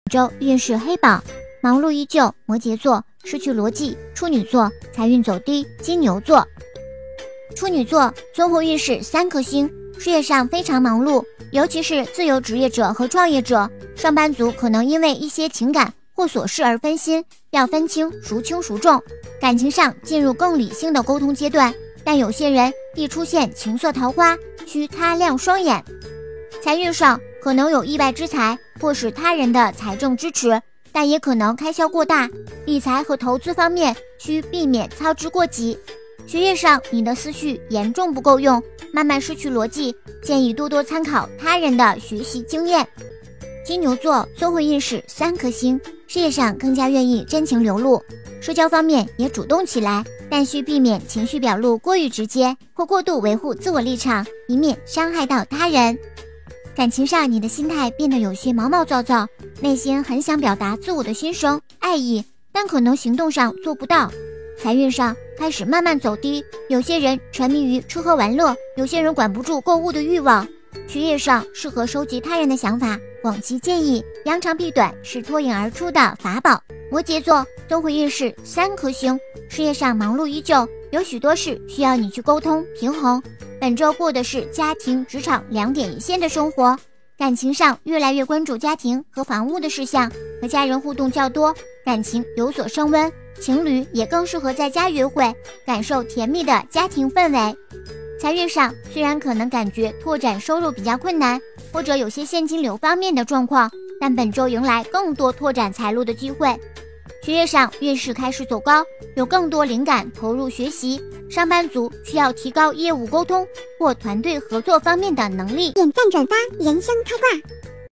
周运势黑榜，忙碌依旧，摩羯座失去逻辑，处女座财运走低，金牛座。处女座综合运势3颗星，事业上非常忙碌，尤其是自由职业者和创业者，上班族可能因为一些情感或琐事而分心，要分清孰轻孰重。感情上进入更理性的沟通阶段，但有些人易出现情色桃花，需擦亮双眼。财运上可能有意外之财，或是他人的财政支持，但也可能开销过大，理财和投资方面需避免操之过急。学业上你的思绪严重不够用，慢慢失去逻辑，建议多多参考他人的学习经验。金牛座综合运势3颗星，事业上更加愿意真情流露，社交方面也主动起来，但需避免情绪表露过于直接或过度维护自我立场，以免伤害到他人。感情上你的心态变得有些毛毛躁躁，内心很想表达自我的心声爱意，但可能行动上做不到。财运上开始慢慢走低，有些人沉迷于吃喝玩乐，有些人管不住购物的欲望。学业上适合收集他人的想法，广集建议，扬长避短是脱颖而出的法宝。摩羯座综合运势3颗星，事业上忙碌依旧，有许多事需要你去沟通平衡。本周过的是家庭职场2点一线的生活，感情上越来越关注家庭和房屋的事项，和家人互动较多，感情有所升温。情侣也更适合在家约会，感受甜蜜的家庭氛围。财运上虽然可能感觉拓展收入比较困难，或者有些现金流方面的状况，但本周迎来更多拓展财路的机会。学业上运势开始走高，有更多灵感投入学习，上班族需要提高业务沟通或团队合作方面的能力。 点赞转发，人生开挂。